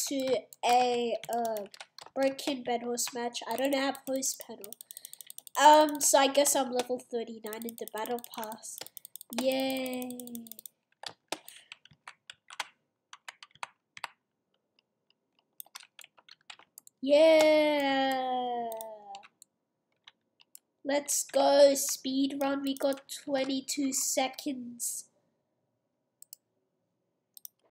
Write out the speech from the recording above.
to a broken bedwars match. I don't have host panel. So I guess I'm level 39 in the battle pass. Yay! Yeah! Let's go speed run. We got 22 seconds.